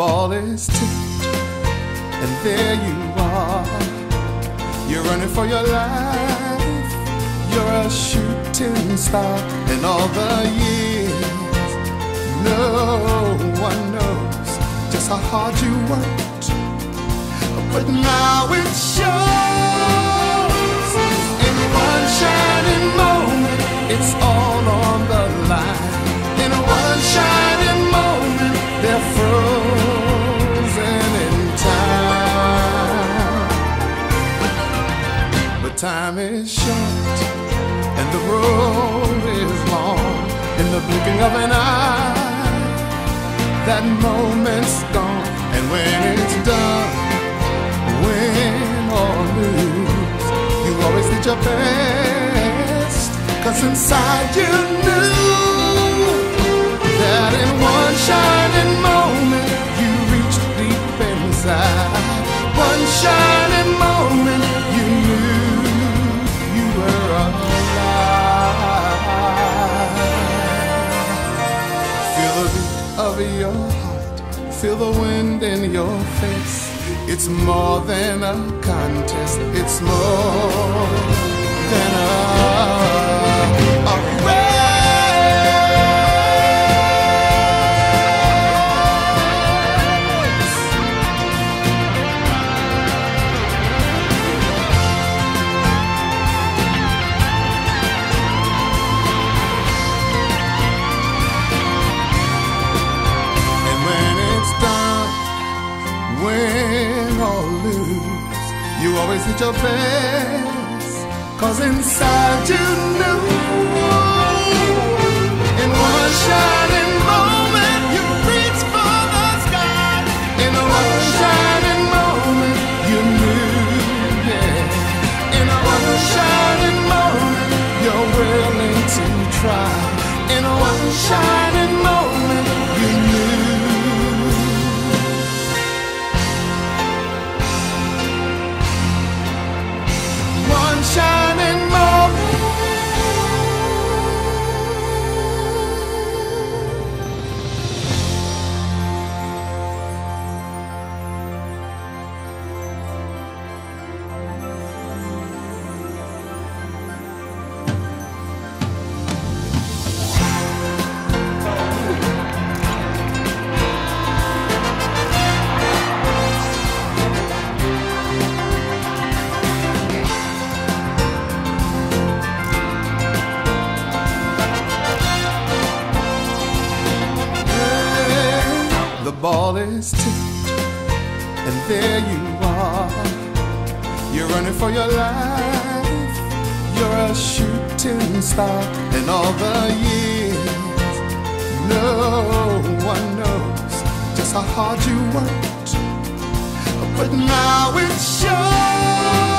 ball is tipped, and there you are. You're running for your life. You're a shooting star. In all the years, no one knows just how hard you worked, but now it shows. In one shining moment, it's all on the line. In one shining moment, they're frozen in time. But time is short and the road is long. In the blinking of an eye, that moment's gone. And when it's done, win or lose, you always did your best, 'cause inside you knew that in one shining moment you reached deep inside. One shining moment you knew you were alive. Feel the beat of your heart, feel the wind in your face. It's more than a contest, it's more than a race. Win or lose, you always did your best, 'cause inside you knew in one shining moment you reached for the sky. In one shining moment you knew, yeah. In one shining moment you're willing to try. In one shining moment you knew. Shining moment. The ball is tipped, and there you are. You're running for your life. You're a shooting star. In all the years, no one knows just how hard you worked, but now it shows.